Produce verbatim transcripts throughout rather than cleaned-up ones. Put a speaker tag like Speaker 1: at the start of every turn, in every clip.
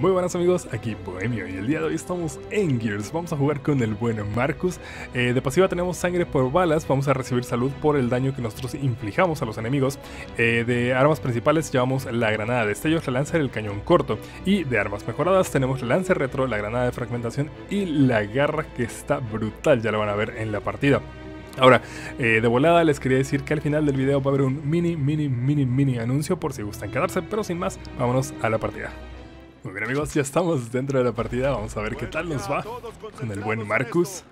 Speaker 1: Muy buenas amigos, aquí Bohemio y el día de hoy estamos en Gears. Vamos a jugar con el buen Marcus. eh, De pasiva tenemos sangre por balas, vamos a recibir salud por el daño que nosotros inflijamos a los enemigos. eh, De armas principales llevamos la granada de destellos, la lanza y el cañón corto. Y de armas mejoradas tenemos la lanza retro, la granada de fragmentación y la garra, que está brutal, ya lo van a ver en la partida. Ahora, eh, de volada les quería decir que al final del video va a haber un mini, mini, mini, mini anuncio por si gustan quedarse, pero sin más, vámonos a la partida. Muy bien amigos, ya estamos dentro de la partida, vamos a ver qué tal nos va con el buen Marcus.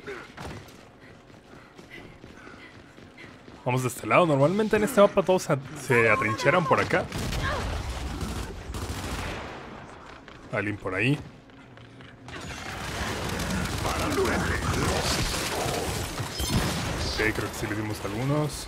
Speaker 1: Vamos de este lado, normalmente en este mapa todos se atrincheran por acá. Alguien por ahí. Ok, creo que sí le dimos algunos.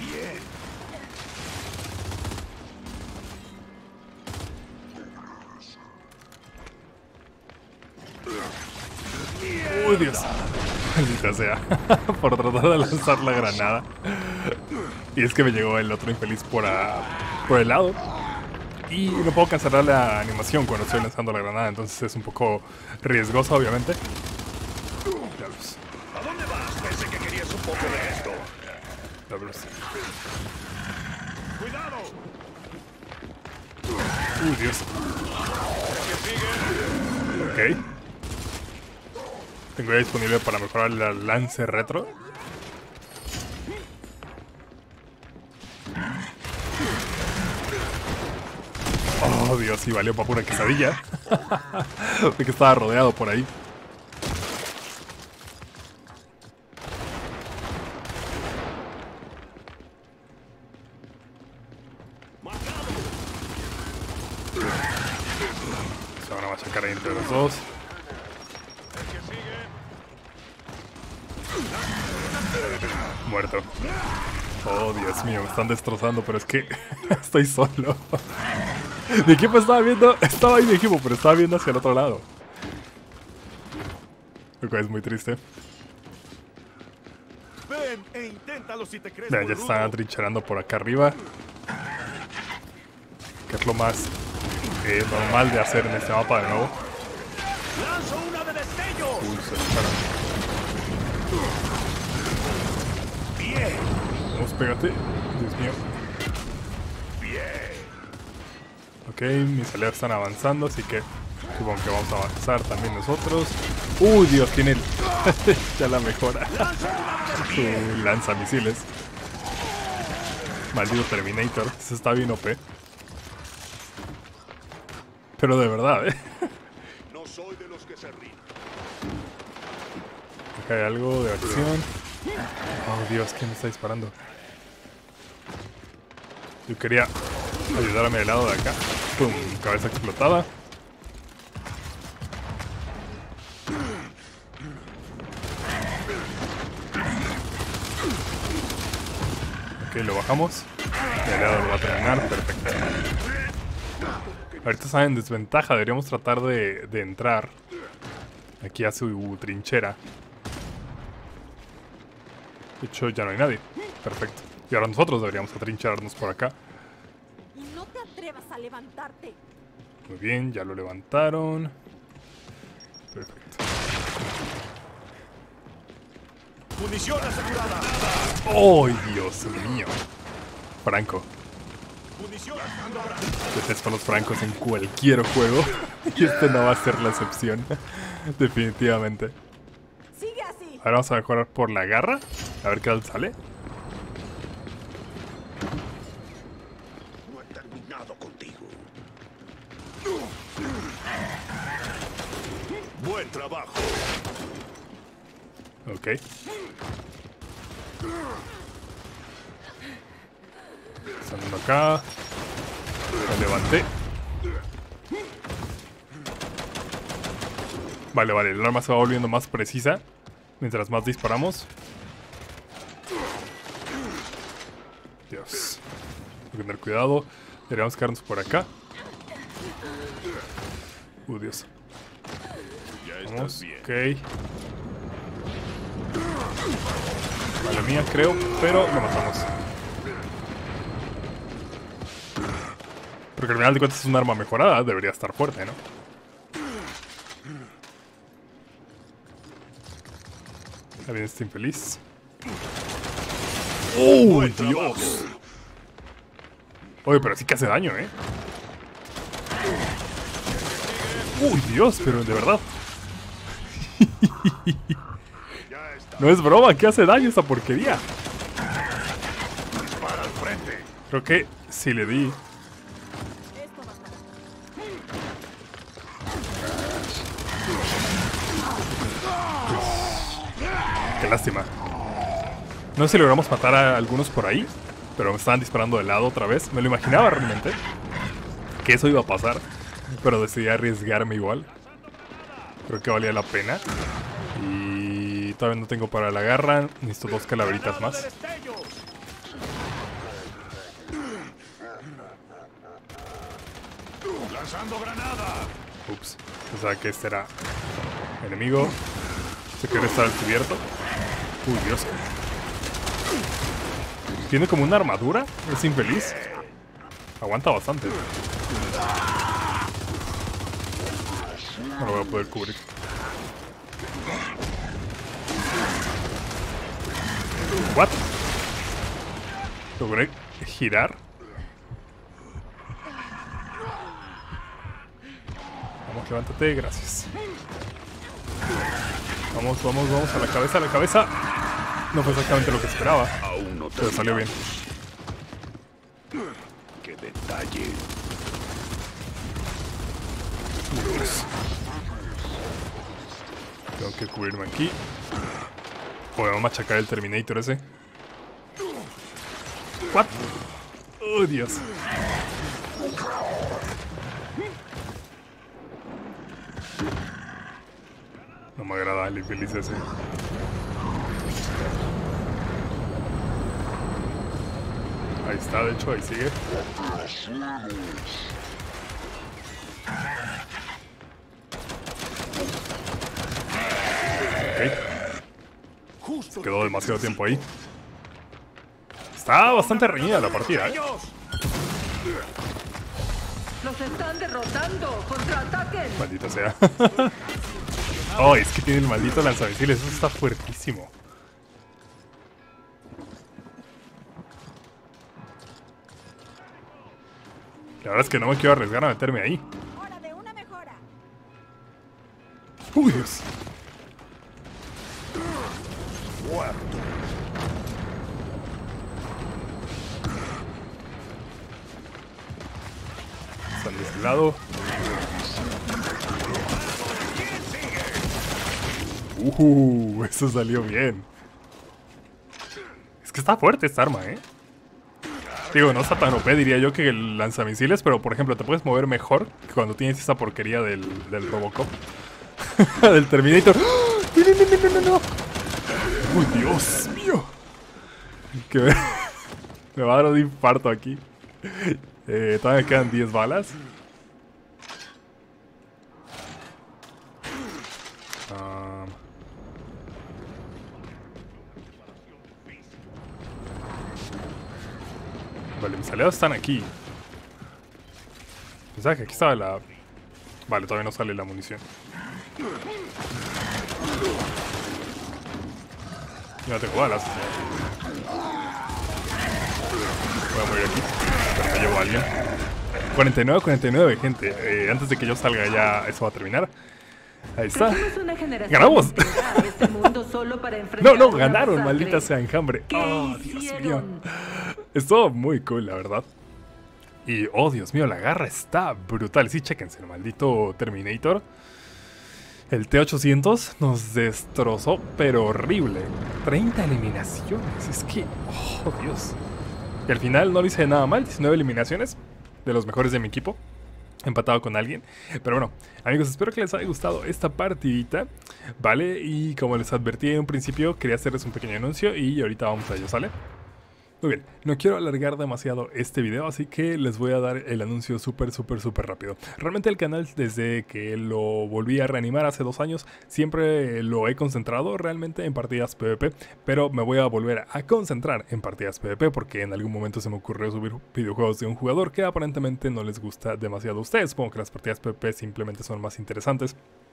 Speaker 1: ¡Uy, Dios! Maldita sea. Por tratar de lanzar la granada. Y es que me llegó el otro infeliz por, a, por el lado. Y no puedo cancelar la animación cuando estoy lanzando la granada. Entonces es un poco riesgoso, obviamente. Diablos.
Speaker 2: ¿A dónde vas? Pensé que querías un poco de esto.
Speaker 1: Diablos.
Speaker 2: ¡Cuidado!
Speaker 1: ¡Uy, Dios! Ok. Tengo ya disponible para mejorar la lance retro. Oh, Dios, sí valió para pura quesadilla. Porque estaba rodeado por ahí. Se van a machacar ahí entre los dos. Muerto. Oh, Dios mío, me están destrozando, pero es que estoy solo. Mi equipo estaba viendo, estaba ahí mi equipo, pero estaba viendo hacia el otro lado. Lo cual es muy triste.
Speaker 2: Ven e inténtalo si te crees.
Speaker 1: Vean, ya están atrincherando por acá arriba. Que es lo más eh, normal de hacer en este mapa de nuevo.
Speaker 2: ¡Lanzo una de destello!
Speaker 1: Uy, se disparan.
Speaker 2: Bien,
Speaker 1: Vamos, pégate. Dios mío.
Speaker 2: bien.
Speaker 1: Ok, mis aliados están avanzando, así que supongo que vamos a avanzar también nosotros. Uy, Dios, tiene el... ya la mejora. Su lanzamisiles. Maldito Terminator. Eso está bien O P. Pero de verdad, ¿eh?
Speaker 2: No soy de los que se ríen.
Speaker 1: Acá hay algo de acción. Oh, Dios, ¿quién me está disparando? Yo quería ayudarme del lado de acá. Pum, cabeza explotada. Ok, lo bajamos. Y el lado lo va a terminar, perfecto. Ahorita están en desventaja, deberíamos tratar de, de entrar aquí a su trinchera. De hecho, ya no hay nadie. Perfecto. Y ahora nosotros deberíamos atrincherarnos por acá.
Speaker 3: Y no te atrevas a levantarte.
Speaker 1: Muy bien, ya lo levantaron. Perfecto.
Speaker 2: Munición asegurada.
Speaker 1: ¡Oh, Dios mío! Franco.
Speaker 2: Munición asegurada.
Speaker 1: Detesto los francos en cualquier juego. Y este no va a ser la excepción. Definitivamente.
Speaker 3: Sigue así.
Speaker 1: Ahora vamos a mejorar por la garra. A ver qué tal sale.
Speaker 2: No he terminado contigo. Buen trabajo.
Speaker 1: Ok. Saliendo acá. Lo levanté. Vale, vale. El arma se va volviendo más precisa mientras más disparamos. Dios. Hay que tener cuidado. Deberíamos quedarnos por acá. Uh, Dios.
Speaker 2: Ya
Speaker 1: Vamos,
Speaker 2: estás bien.
Speaker 1: ok. Mala mía, creo, pero lo matamos. Porque al final de cuentas es un arma mejorada, debería estar fuerte, ¿no? Ahí viene este infeliz. ¡Oh, Dios! Oye, pero sí que hace daño, ¿eh? ¡Uy, Dios! Pero de verdad. No es broma, ¿qué hace daño esta porquería?
Speaker 2: Para al frente.
Speaker 1: Creo que sí le di.
Speaker 3: Esto va a ser.
Speaker 1: Qué lástima. No sé si logramos matar a algunos por ahí, pero me estaban disparando de lado otra vez. Me lo imaginaba realmente que eso iba a pasar, pero decidí arriesgarme igual. Creo que valía la pena. Y todavía no tengo para la garra. Necesito dos calaveritas más.
Speaker 2: Lanzando granada.
Speaker 1: Ups. Pensaba que este era enemigo. Se quiere estar descubierto. Uy, Dios. Tiene como una armadura. Es infeliz. Aguanta bastante. No lo voy a poder cubrir. What? Logré girar. Vamos, levántate, gracias. Vamos, vamos, vamos a la cabeza, a la cabeza. No fue exactamente lo que esperaba,
Speaker 2: Aún no
Speaker 1: pero salió bien.
Speaker 2: ¡Qué detalle!
Speaker 1: Dios. Tengo que cubrirme aquí. Podemos machacar el Terminator ese. What? Oh, Dios. No me agrada el infeliz ese. Ahí está, de hecho, ahí sigue. Ok. Se quedó demasiado tiempo ahí. Está bastante reñida la partida, ¿eh?
Speaker 4: ¡Los están derrotando! ¡Contraataquen!
Speaker 1: Maldita sea. Oh, es que tiene el maldito lanzamisiles. Eso está fuertísimo. La verdad es que no me quiero arriesgar a meterme ahí.
Speaker 3: Hora de una mejora.
Speaker 1: Uy, Dios.
Speaker 2: Muerto.
Speaker 1: Están de este lado. Uh, eso salió bien. Es que está fuerte esta arma, ¿eh? Digo, no está tan O P, diría yo, que el lanzamisiles, pero por ejemplo, te puedes mover mejor que cuando tienes esa porquería del, del Robocop. Del Terminator. ¡No, no, no, no, no! ¡Uy, Dios mío! Que me, me va a dar un infarto aquí. Eh, todavía me quedan diez balas. Ah... Vale, mis aliados están aquí. Pensaba que aquí estaba la... Vale, todavía no sale la munición. Yo no tengo balas. Voy a morir aquí. Pero me llevo a alguien. cuarenta y nueve a cuarenta y nueve, gente. Eh, antes de que yo salga ya eso va a terminar. Ahí está. ¡Ganamos!
Speaker 4: Este mundo solo para
Speaker 1: No, no,
Speaker 4: una
Speaker 1: ganaron,
Speaker 4: masacre.
Speaker 1: maldita sea enjambre.
Speaker 4: ¿Qué
Speaker 1: Oh, Dios mío.
Speaker 4: hicieron?
Speaker 1: Estuvo muy cool, la verdad. Y, oh, Dios mío, la garra está brutal. Sí, chéquense, el maldito Terminator. El T ochocientos nos destrozó, pero horrible. treinta eliminaciones. Es que, oh, Dios. Y al final no lo hice nada mal. diecinueve eliminaciones de los mejores de mi equipo. Empatado con alguien. Pero bueno, amigos, espero que les haya gustado esta partidita, ¿vale? Y como les advertí en un principio, quería hacerles un pequeño anuncio y ahorita vamos a ello, ¿sale? Muy bien, no quiero alargar demasiado este video, así que les voy a dar el anuncio súper, súper, súper rápido. Realmente el canal, desde que lo volví a reanimar hace dos años, siempre lo he concentrado realmente en partidas PvP, pero me voy a volver a concentrar en partidas PvP porque en algún momento se me ocurrió subir videojuegos de un jugador que aparentemente no les gusta demasiado a ustedes. Supongo que las partidas PvP simplemente son más interesantes.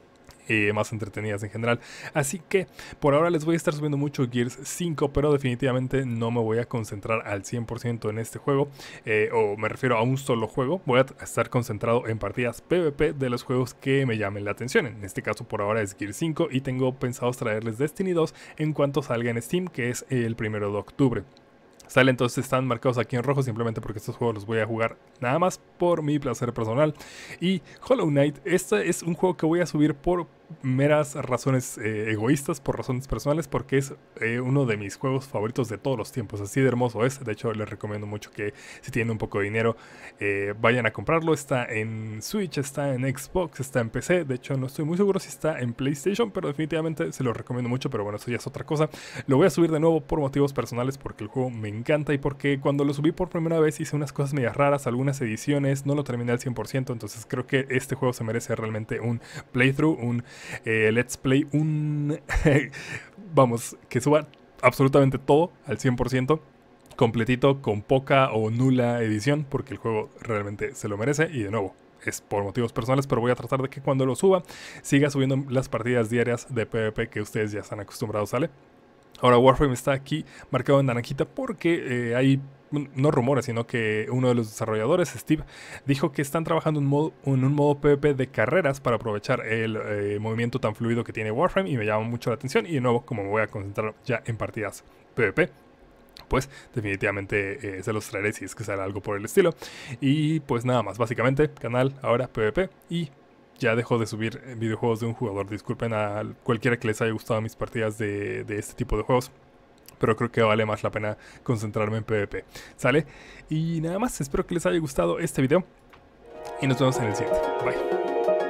Speaker 1: Eh, más entretenidas en general. Así que por ahora les voy a estar subiendo mucho Gears cinco, pero definitivamente no me voy a concentrar al cien por ciento en este juego, eh, o me refiero a un solo juego. Voy a estar concentrado en partidas PvP de los juegos que me llamen la atención. En este caso por ahora es Gears cinco y tengo pensado traerles Destiny dos en cuanto salga en Steam, que es el primero de octubre. Sale, entonces están marcados aquí en rojo simplemente porque estos juegos los voy a jugar nada más por mi placer personal. Y Hollow Knight, este es un juego que voy a subir por meras razones eh, egoístas, por razones personales, porque es eh, uno de mis juegos favoritos de todos los tiempos. Así de hermoso es. De hecho, les recomiendo mucho que si tienen un poco de dinero eh, vayan a comprarlo. Está en Switch, está en Xbox, está en P C. De hecho, no estoy muy seguro si está en PlayStation, pero definitivamente se lo recomiendo mucho. Pero bueno, eso ya es otra cosa. Lo voy a subir de nuevo por motivos personales, porque el juego me encanta y porque cuando lo subí por primera vez hice unas cosas medias raras, algunas ediciones, no lo terminé al cien por ciento. Entonces creo que este juego se merece realmente un playthrough, un Eh, let's play, un vamos, que suba absolutamente todo al cien por ciento completito, con poca o nula edición, porque el juego realmente se lo merece. Y de nuevo, es por motivos personales, pero voy a tratar de que cuando lo suba siga subiendo las partidas diarias de PvP que ustedes ya están acostumbrados, ¿sale? Ahora Warframe está aquí marcado en naranjita porque eh, hay, no rumores, sino que uno de los desarrolladores, Steve, dijo que están trabajando en, modo, en un modo PvP de carreras para aprovechar el eh, movimiento tan fluido que tiene Warframe, y me llama mucho la atención. Y de nuevo, como me voy a concentrar ya en partidas PvP, pues definitivamente eh, se los traeré si es que sale algo por el estilo. Y pues nada más, básicamente, canal ahora PvP, y ya dejo de subir videojuegos de un jugador. Disculpen a cualquiera que les haya gustado mis partidas de, de este tipo de juegos, pero creo que vale más la pena concentrarme en PvP, ¿sale? Y nada más, espero que les haya gustado este video y nos vemos en el siguiente. Bye.